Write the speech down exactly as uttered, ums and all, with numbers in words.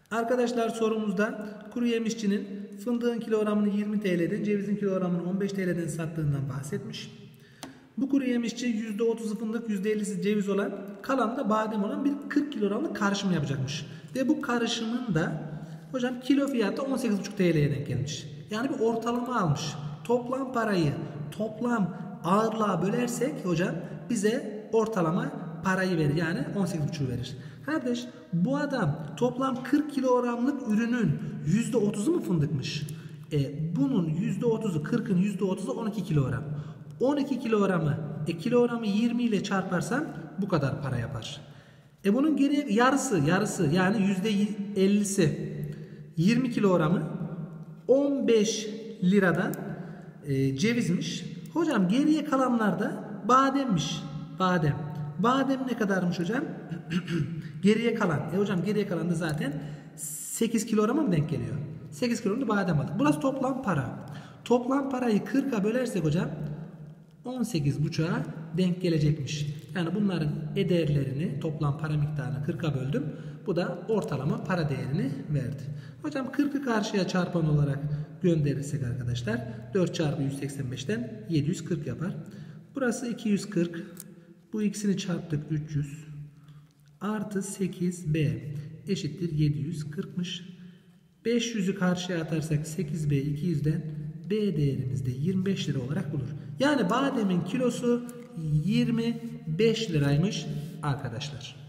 Arkadaşlar sorumuzda kuru yemişçinin fındığın kilogramını yirmi T L'den, cevizin kilogramını on beş T L'den sattığından bahsetmiş. Bu kuru yemişçi yüzde otuzu fındık, yüzde ellisi ceviz olan, kalan da badem olan bir kırk kilogramlık karışım yapacakmış. Ve bu karışımın da hocam kilo fiyatı on sekiz buçuk T L'ye denk gelmiş. Yani bir ortalama almış. Toplam parayı toplam ağırlığa bölersek hocam bize ortalama parayı verir. Yani on sekiz buçuğu verir. Kardeş bu adam toplam kırk kilogramlık ürünün yüzde otuzu mu fındıkmış? E, bunun yüzde otuzu, kırkın yüzde otuzu on iki kilogram. on iki kilogramı e, kilogramı yirmi ile çarparsam bu kadar para yapar. E bunun geri yarısı yarısı yani yüzde ellisi yirmi kilogramı on beş liradan e, cevizmiş. Hocam geriye kalanlar da bademmiş. Badem. Badem ne kadarmış hocam? Geriye kalan. E hocam geriye kalan da zaten sekiz kilograma mı denk geliyor? sekiz kilogramda badem aldık. Burası toplam para. Toplam parayı kırka bölersek hocam on sekiz buçuğa denk gelecekmiş. Yani bunların ederlerini, toplam para miktarını kırka böldüm. Bu da ortalama para değerini verdi. Hocam kırkı karşıya çarpan olarak gönderirsek arkadaşlar dört çarpı yüz seksen beşten yedi yüz kırk yapar. Burası iki yüz kırk. Bu ikisini çarptık üç yüz. Artı sekiz B eşittir yedi yüz kırkmış. beş yüzü karşıya atarsak sekiz B iki yüzden B değerimiz de yirmi beş lira olarak bulur. Yani bademin kilosu yirmi beş liraymış arkadaşlar.